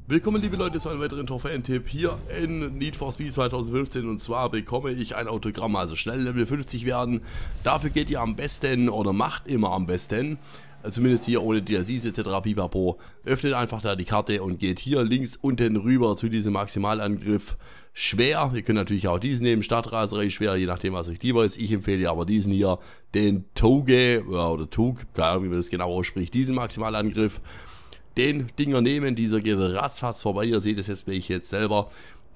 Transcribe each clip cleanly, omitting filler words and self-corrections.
Willkommen liebe Leute zu einem weiteren Trophäen-Tipp hier in Need for Speed 2015 und zwar bekomme ich ein Autogramm, also schnell Level 50 werden. Dafür geht ihr am besten oder macht immer am besten, zumindest hier ohne DLCs etc. pipapo, öffnet einfach da die Karte und geht hier links unten rüber zu diesem Maximalangriff schwer. Ihr könnt natürlich auch diesen nehmen, Stadtraserei schwer, je nachdem was euch lieber ist. Ich empfehle aber diesen hier, den Touge oder Tug, keine Ahnung wie man das genau ausspricht, diesen Maximalangriff. Den Dinger nehmen, dieser geht ratzfatz vorbei, ihr seht es jetzt gleich selber,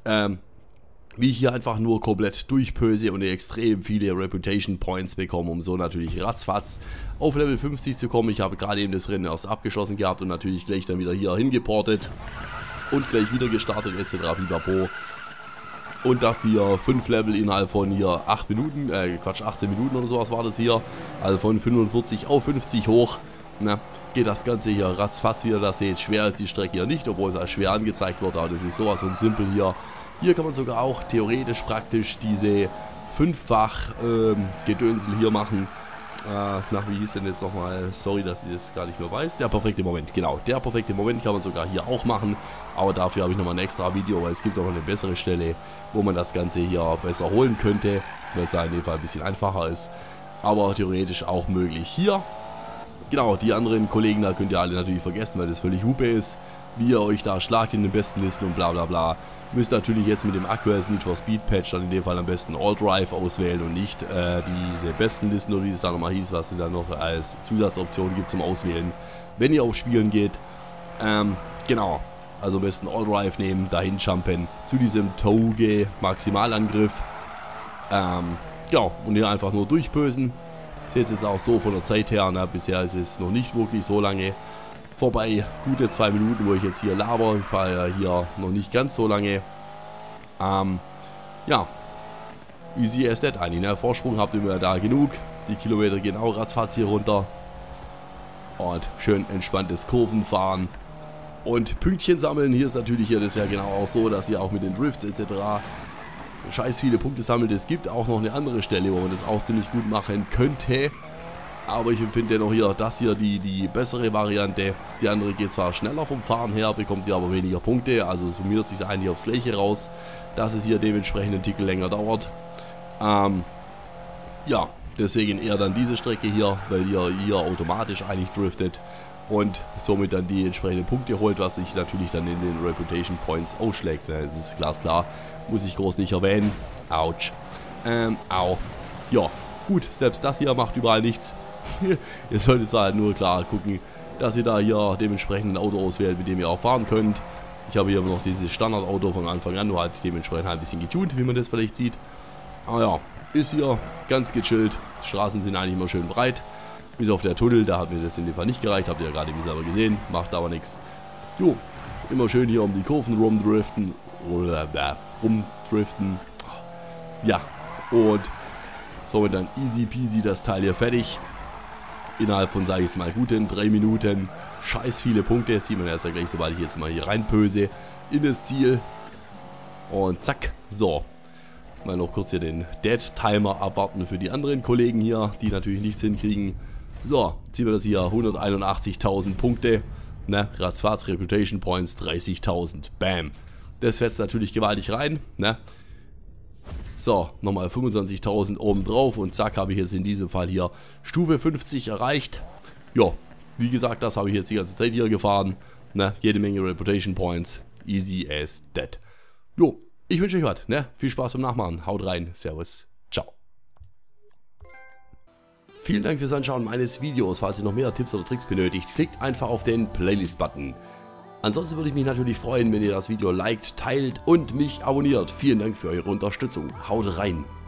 wie ich hier einfach nur komplett durchpöse und extrem viele Reputation Points bekomme, um so natürlich ratzfatz auf Level 50 zu kommen. Ich habe gerade eben das Rennen erst abgeschlossen gehabt und natürlich gleich dann wieder hier hingeportet und gleich wieder gestartet etc. pipapo. Und das hier 5 Level innerhalb von hier 8 Minuten, 18 Minuten oder sowas war das hier, also von 45 auf 50 hoch, ne? Geht das Ganze hier ratzfatz, wie ihr das seht. Schwer ist die Strecke hier nicht, obwohl es als schwer angezeigt wird, aber das ist sowas von simpel hier. Hier kann man sogar auch theoretisch praktisch diese 5-fach Gedönsel hier machen. Wie hieß denn jetzt nochmal? Sorry, dass ich das gar nicht mehr weiß. Der perfekte Moment, genau. Der perfekte Moment kann man sogar hier auch machen. Aber dafür habe ich nochmal ein extra Video, weil es gibt auch noch eine bessere Stelle, wo man das Ganze hier besser holen könnte. Weil es da in dem Fall ein bisschen einfacher ist. Aber theoretisch auch möglich. Hier. Genau, die anderen Kollegen da könnt ihr alle natürlich vergessen, weil das völlig Hupe ist, wie ihr euch da schlagt in den besten Listen und bla bla bla. Müsst natürlich jetzt mit dem aktuellen Need for Speed Patch dann in dem Fall am besten All Drive auswählen und nicht diese besten Listen oder wie es da nochmal hieß, was es dann noch als Zusatzoption gibt zum Auswählen, wenn ihr auf Spielen geht. Genau, also am besten All Drive nehmen, dahin jumpen zu diesem Touge Maximalangriff. Genau, und hier einfach nur durchbösen. Seht es auch so von der Zeit her, ne? Bisher ist es noch nicht wirklich so lange vorbei. Gute 2 Minuten, wo ich jetzt hier laber. Ich fahre ja hier noch nicht ganz so lange. Ja, easy as that eigentlich. Ne? Vorsprung habt ihr mir da genug. Die Kilometer gehen auch ratzfatz hier runter. Und schön entspanntes Kurvenfahren. Und Pünktchen sammeln. Hier ist natürlich hier das ja genau auch so, dass ihr auch mit den Drifts etc. scheiß viele Punkte sammelt. Es gibt auch noch eine andere Stelle, wo man das auch ziemlich gut machen könnte. Aber ich empfinde dennoch hier, das hier die bessere Variante. Die andere geht zwar schneller vom Fahren her, bekommt ihr aber weniger Punkte. Also summiert sich eigentlich aufs Gleiche raus, dass es hier dementsprechend einen Ticken länger dauert. Ja, deswegen eher dann diese Strecke hier, weil ihr hier automatisch eigentlich driftet. Und somit dann die entsprechenden Punkte holt, was sich natürlich dann in den Reputation Points ausschlägt. Das ist glasklar, muss ich groß nicht erwähnen. Autsch. Au. Ja, gut, selbst das hier macht überall nichts. Ihr solltet zwar halt nur klar gucken, dass ihr da hier dementsprechend ein Auto auswählt, mit dem ihr auch fahren könnt. Ich habe hier noch dieses Standardauto von Anfang an, nur halt dementsprechend halt ein bisschen getuned, wie man das vielleicht sieht. Aber ja, ist hier ganz gechillt. Die Straßen sind eigentlich immer schön breit. Bis auf der Tunnel, da hat mir das in dem Fall nicht gereicht, habt ihr ja gerade wie selber gesehen, macht aber nichts. Jo, immer schön hier um die Kurven rumdriften. Ja, und somit dann easy peasy das Teil hier fertig. Innerhalb von, sage ich jetzt mal, guten 3 Minuten. Scheiß viele Punkte, das sieht man jetzt ja gleich, sobald ich jetzt mal hier reinpöse in das Ziel. Und zack, so. Mal noch kurz hier den Dead-Timer abwarten für die anderen Kollegen hier, die natürlich nichts hinkriegen. So, ziehen wir das hier, 181.000 Punkte, ne, ratzfatz, Reputation Points, 30.000, bam. Das fetzt natürlich gewaltig rein, ne. So, nochmal 25.000 oben drauf und zack, habe ich jetzt in diesem Fall hier Stufe 50 erreicht. Ja, wie gesagt, das habe ich jetzt die ganze Zeit hier gefahren, ne, jede Menge Reputation Points, easy as that. Jo, ich wünsche euch was, ne, viel Spaß beim Nachmachen, haut rein, servus, ciao. Vielen Dank fürs Anschauen meines Videos. Falls ihr noch mehr Tipps oder Tricks benötigt, klickt einfach auf den Playlist-Button. Ansonsten würde ich mich natürlich freuen, wenn ihr das Video liked, teilt und mich abonniert. Vielen Dank für eure Unterstützung. Haut rein!